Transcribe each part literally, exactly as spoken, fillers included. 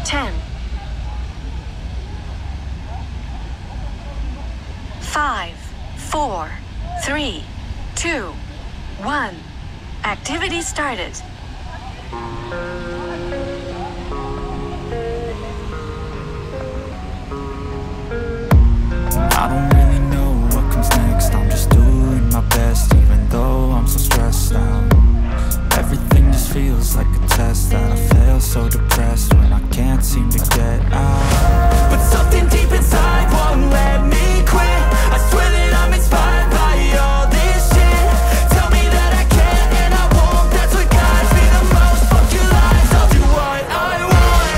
ten, five, four, three, two, one. Activity started. I don't really know what comes next. I'm just doing my best, even though I'm so stressed out. Everything just feels like a test that I fail, so depressed when I can't seem to get out. But something deep inside won't let me quit. I swear that I'm inspired by all this shit. Tell me that I can and I won't. That's what guides me the most. Fuck your lies, I'll do what I want.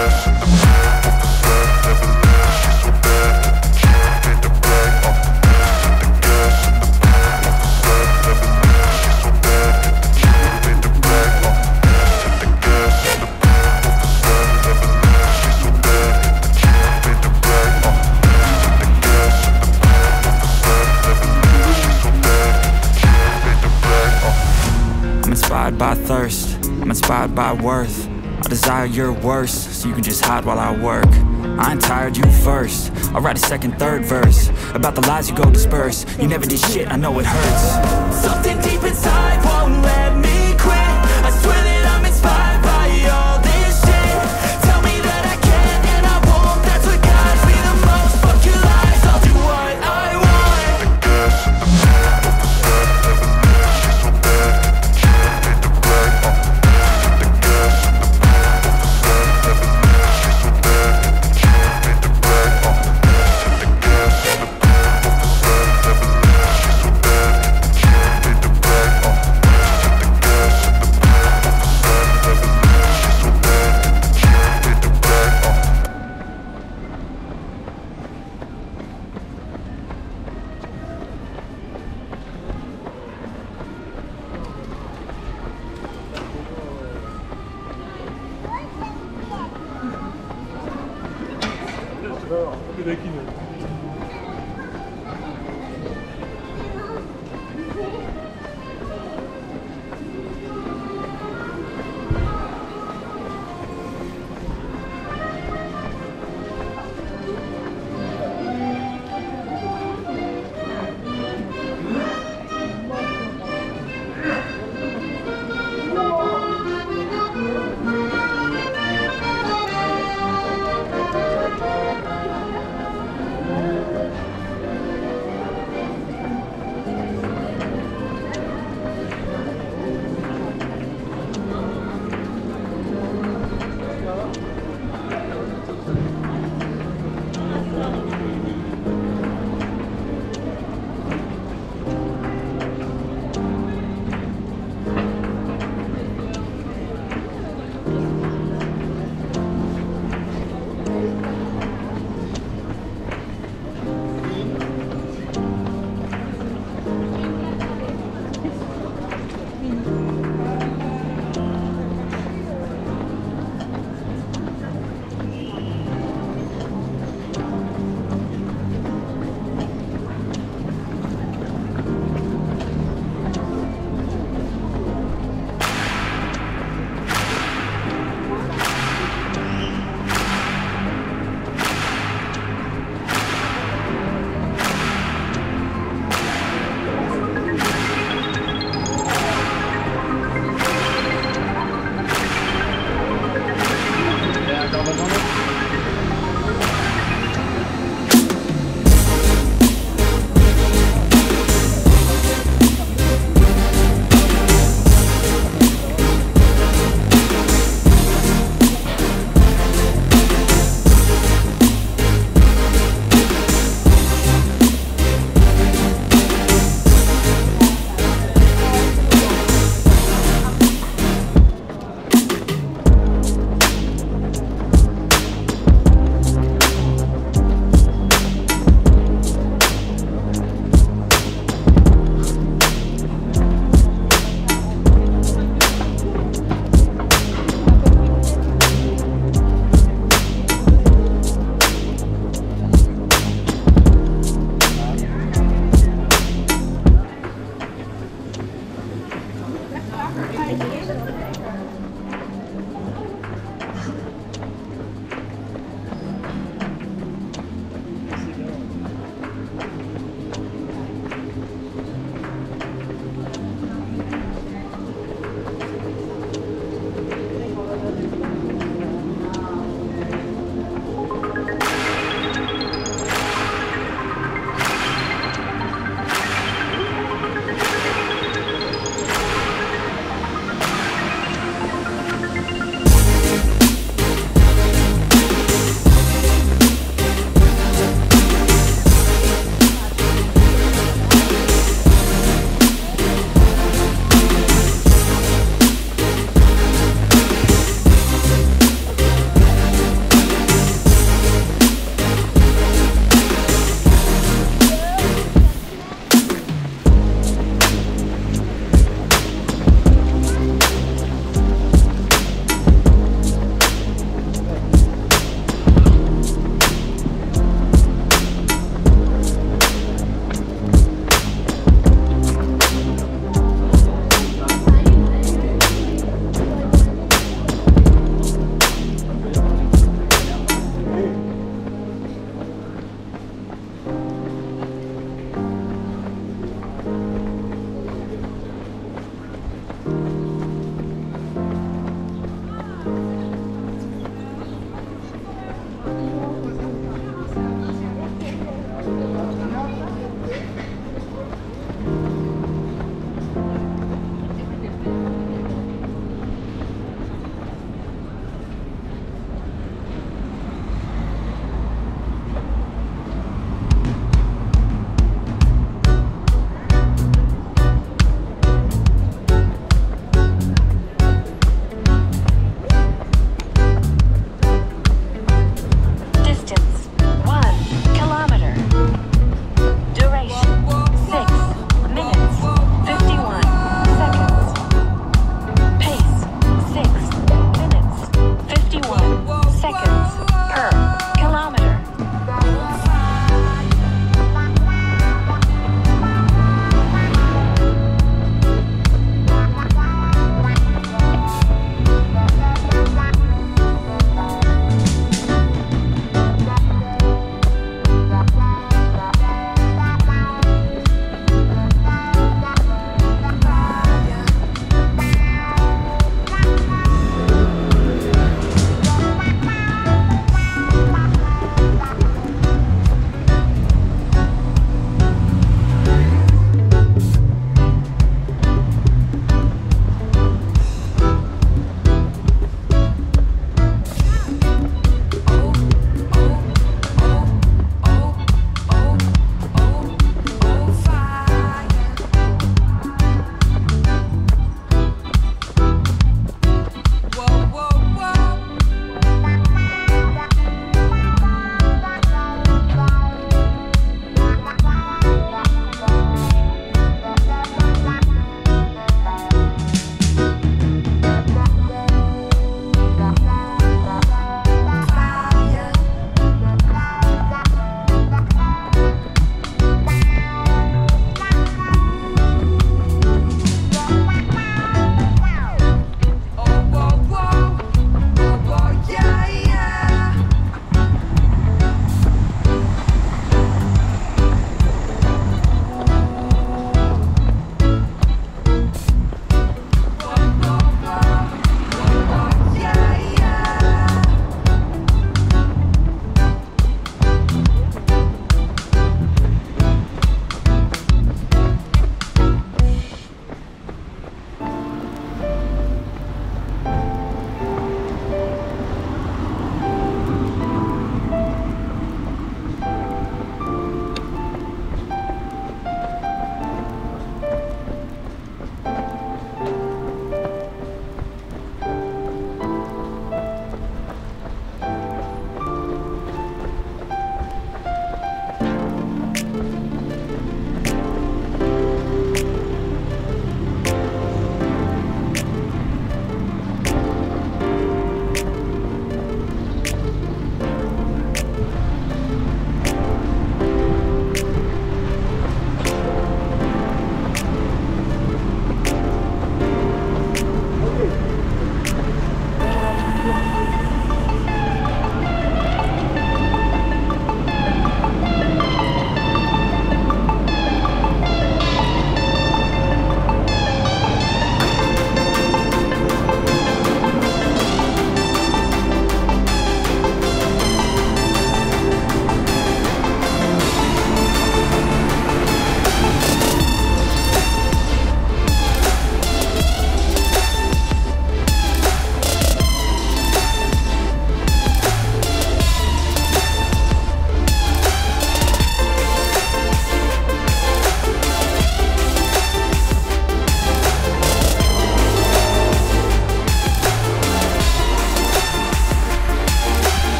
By thirst, I'm inspired by worth. I desire your worst, so you can just hide while I work. I ain't tired, you first. I'll write a second, third verse about the lies you go disperse. You never did shit, I know it hurts. Something deep inside won't let me quit. I swear that I'm inspired by all this shit. Tell me that I can and I won't. That's what guides me the most. Fuck your lies, I'll do what I want.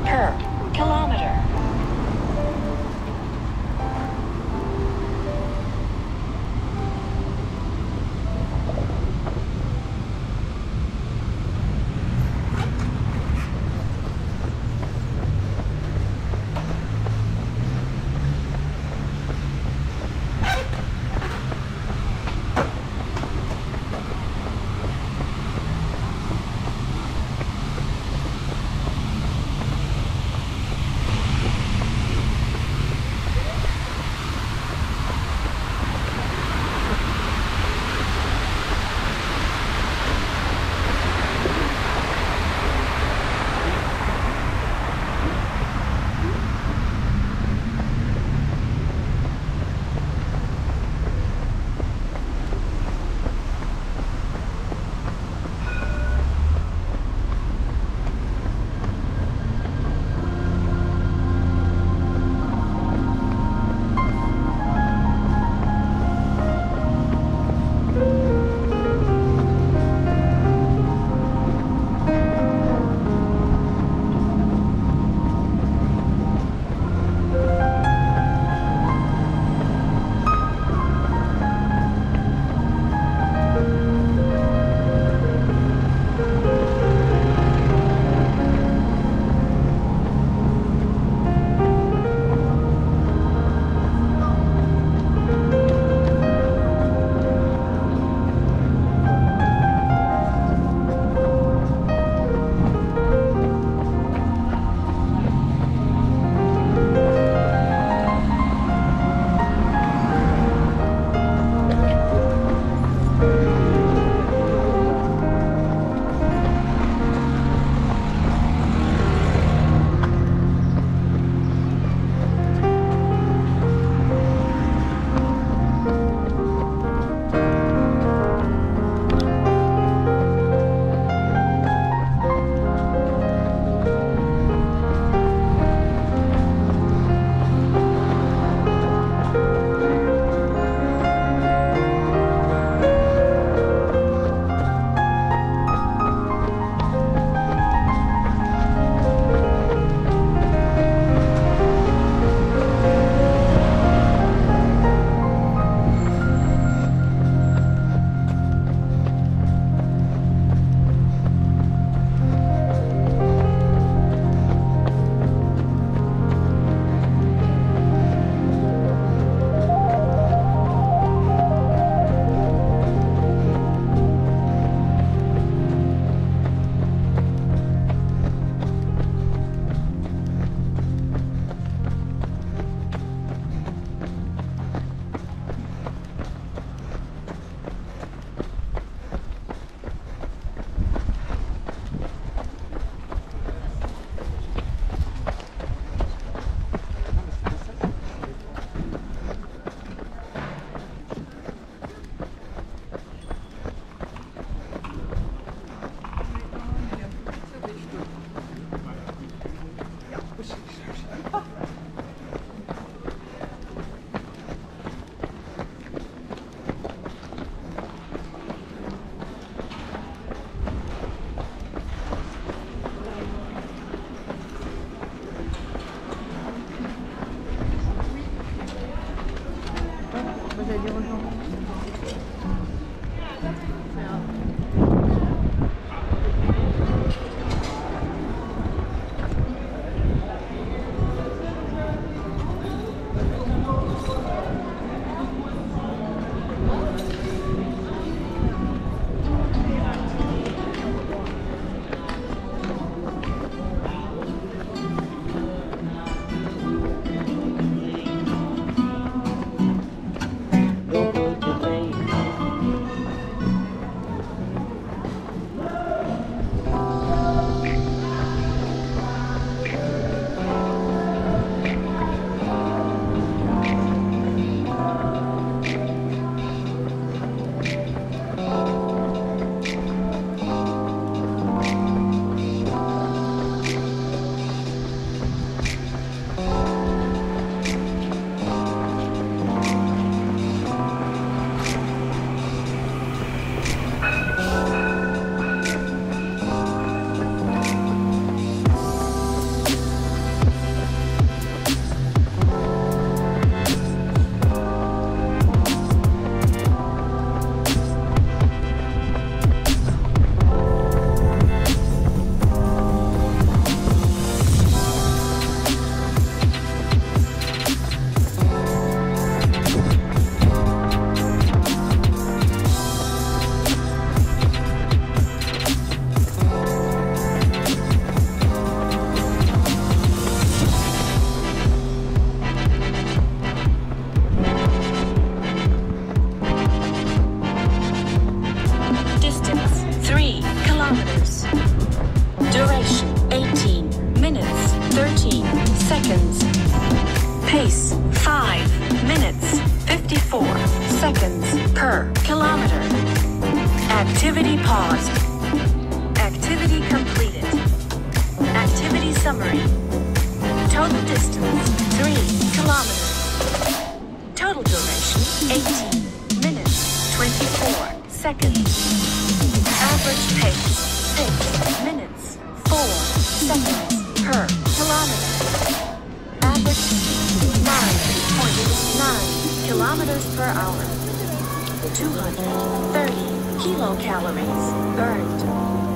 per kilometer. fourteen seconds. Pace five minutes fifty-four seconds per kilometer. Activity paused. Activity completed. Activity summary. Total distance three kilometers. Total duration eighteen minutes twenty-four seconds. Average pace six minutes four seconds per kilometer. Average speed nine point nine kilometers per hour. two hundred thirty kilocalories burned.